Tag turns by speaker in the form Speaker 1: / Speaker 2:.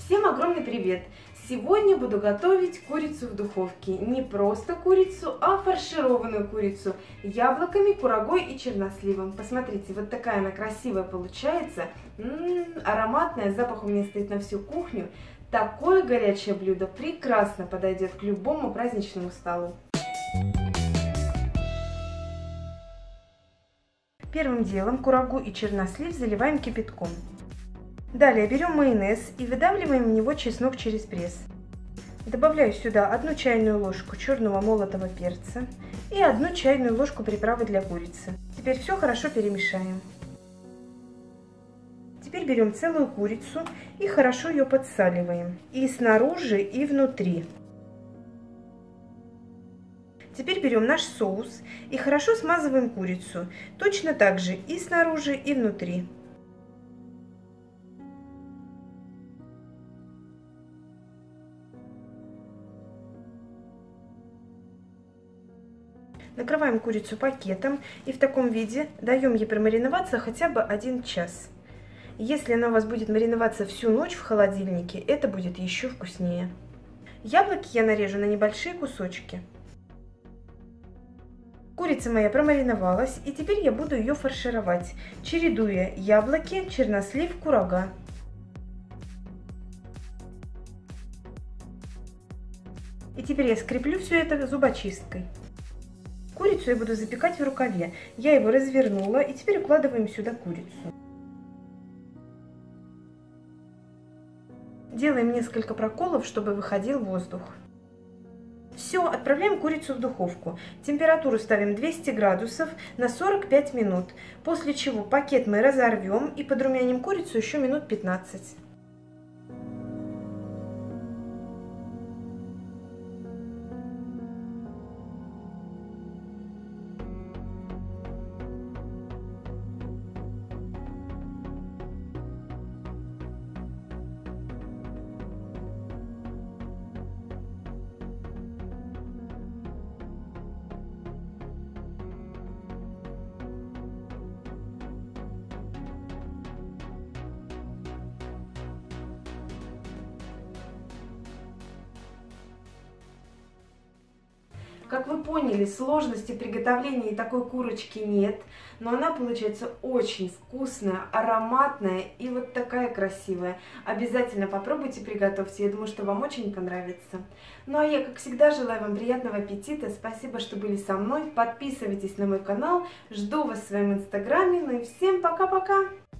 Speaker 1: Всем огромный привет! Сегодня буду готовить курицу в духовке. Не просто курицу, а фаршированную курицу яблоками, курагой и черносливом. Посмотрите, вот такая она красивая получается. Ароматная, запах у меня стоит на всю кухню. Такое горячее блюдо прекрасно подойдет к любому праздничному столу. Первым делом курагу и чернослив заливаем кипятком. Далее берем майонез и выдавливаем в него чеснок через пресс. Добавляю сюда 1 чайную ложку черного молотого перца и 1 чайную ложку приправы для курицы. Теперь все хорошо перемешаем. Теперь берем целую курицу и хорошо ее подсаливаем и снаружи, и внутри. Теперь берем наш соус и хорошо смазываем курицу, точно так же и снаружи, и внутри. Накрываем курицу пакетом и в таком виде даем ей промариноваться хотя бы 1 час. Если она у вас будет мариноваться всю ночь в холодильнике, это будет еще вкуснее. Яблоки я нарежу на небольшие кусочки. Курица моя промариновалась, и теперь я буду ее фаршировать, чередуя яблоки, чернослив, курага. И теперь я скреплю все это зубочисткой. Курицу я буду запекать в рукаве. Я его развернула, и теперь укладываем сюда курицу. Делаем несколько проколов, чтобы выходил воздух. Все, отправляем курицу в духовку. Температуру ставим 200 градусов на 45 минут, после чего пакет мы разорвем и подрумяним курицу еще минут 15. Как вы поняли, сложности приготовления такой курочки нет, но она получается очень вкусная, ароматная и вот такая красивая. Обязательно попробуйте, приготовьте, я думаю, что вам очень понравится. Ну а я, как всегда, желаю вам приятного аппетита, спасибо, что были со мной, подписывайтесь на мой канал, жду вас в своем инстаграме, ну и всем пока-пока!